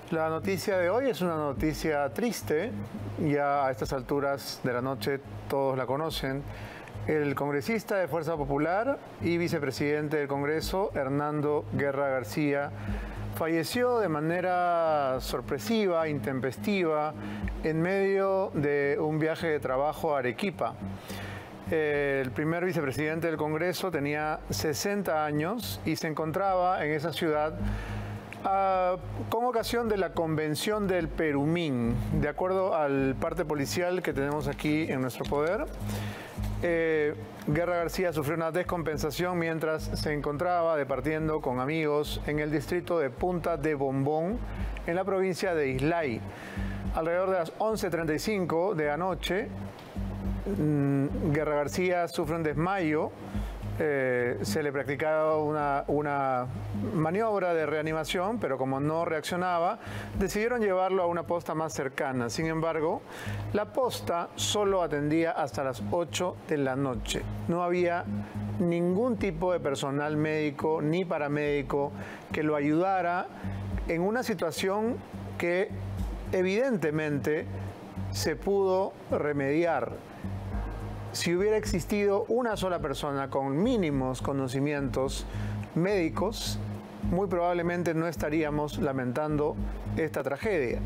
La noticia de hoy es una noticia triste, ya a estas alturas de la noche todos la conocen. El congresista de Fuerza Popular y vicepresidente del Congreso, Hernando Guerra García, falleció de manera sorpresiva, intempestiva, en medio de un viaje de trabajo a Arequipa. El primer vicepresidente del Congreso tenía 60 años y se encontraba en esa ciudad con ocasión de la convención del Perumín. De acuerdo al parte policial que tenemos aquí en nuestro poder, Guerra García sufrió una descompensación mientras se encontraba departiendo con amigos en el distrito de Punta de Bombón, en la provincia de Islay. Alrededor de las 11:35 de anoche, Guerra García sufre un desmayo. Se le practicaba una maniobra de reanimación, pero como no reaccionaba, decidieron llevarlo a una posta más cercana. Sin embargo, la posta solo atendía hasta las 8 de la noche. No había ningún tipo de personal médico ni paramédico que lo ayudara en una situación que evidentemente se pudo remediar. Si hubiera existido una sola persona con mínimos conocimientos médicos, muy probablemente no estaríamos lamentando esta tragedia.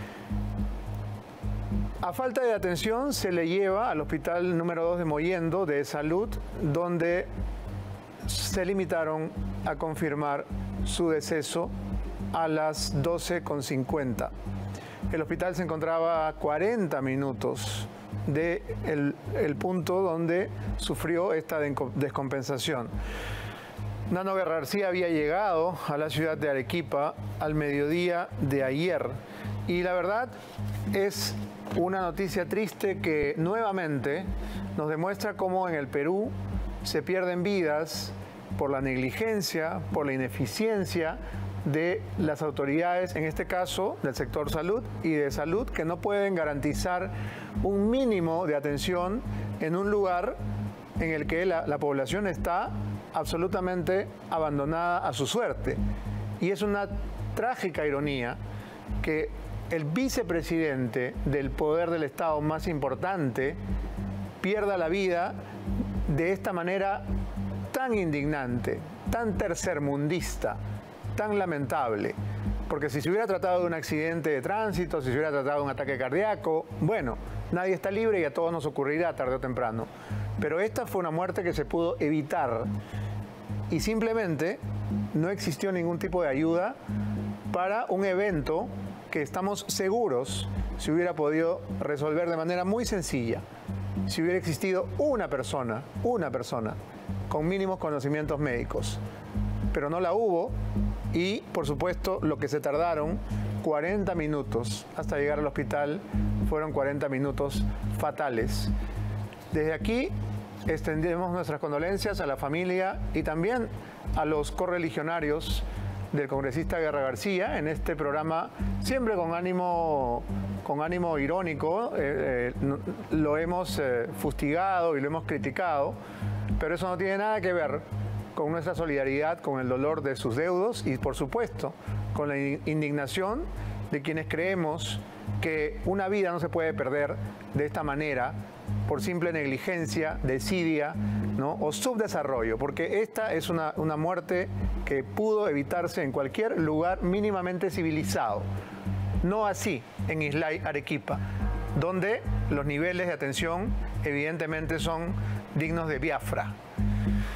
A falta de atención se le lleva al hospital número 2 de Mollendo de Salud, donde se limitaron a confirmar su deceso a las 12:50. El hospital se encontraba a 40 minutos del punto donde sufrió esta descompensación. Nano Guerra García había llegado a la ciudad de Arequipa al mediodía de ayer y la verdad es una noticia triste que nuevamente nos demuestra cómo en el Perú se pierden vidas por la negligencia, por la ineficiencia de las autoridades, en este caso del sector salud y de salud, que no pueden garantizar un mínimo de atención en un lugar en el que la población está absolutamente abandonada a su suerte. Y es una trágica ironía que el vicepresidente del poder del Estado más importante pierda la vida de esta manera tan indignante, tan tercermundista, tan lamentable, porque si se hubiera tratado de un accidente de tránsito, si se hubiera tratado de un ataque cardíaco, bueno, nadie está libre y a todos nos ocurrirá tarde o temprano. Pero esta fue una muerte que se pudo evitar y simplemente no existió ningún tipo de ayuda para un evento que estamos seguros se hubiera podido resolver de manera muy sencilla. Si hubiera existido una persona con mínimos conocimientos médicos, pero no la hubo. Y, por supuesto, lo que se tardaron 40 minutos hasta llegar al hospital fueron 40 minutos fatales. Desde aquí extendemos nuestras condolencias a la familia y también a los correligionarios del congresista Guerra García en este programa, siempre con ánimo irónico. Lo hemos fustigado y lo hemos criticado, pero eso no tiene nada que ver con nuestra solidaridad, con el dolor de sus deudos y, por supuesto, con la indignación de quienes creemos que una vida no se puede perder de esta manera por simple negligencia, desidia, ¿no? O subdesarrollo, porque esta es una muerte que pudo evitarse en cualquier lugar mínimamente civilizado. No así en Islay, Arequipa, donde los niveles de atención evidentemente son dignos de Biafra.